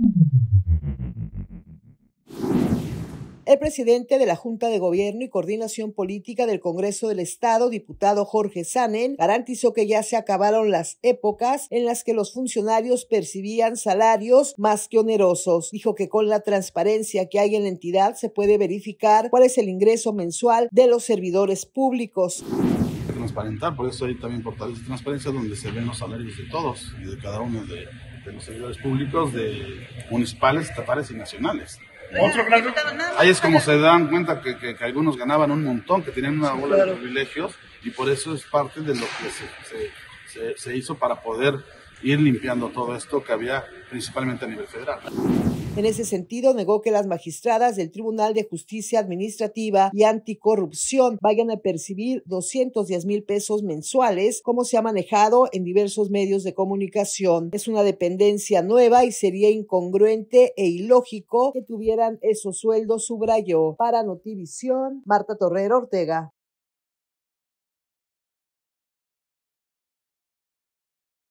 El presidente de la Junta de Gobierno y Coordinación Política del Congreso del Estado, diputado Jorge Sanen, garantizó que ya se acabaron las épocas en las que los funcionarios percibían salarios más que onerosos. Dijo que con la transparencia que hay en la entidad se puede verificar cuál es el ingreso mensual de los servidores públicos. Transparentar, por eso hay también portales de transparencia donde se ven los salarios de todos y de cada uno de los servidores públicos, de municipales, estatales y nacionales. Ahí es como se dan cuenta que algunos ganaban un montón, que tenían una bola de privilegios, y por eso es parte de lo que se hizo para poder ir limpiando todo esto que había principalmente a nivel federal. En ese sentido, negó que las magistradas del Tribunal de Justicia Administrativa y Anticorrupción vayan a percibir 210,000 pesos mensuales, como se ha manejado en diversos medios de comunicación. Es una dependencia nueva y sería incongruente e ilógico que tuvieran esos sueldos, subrayó. Para Notivisión, Marta Torrero Ortega.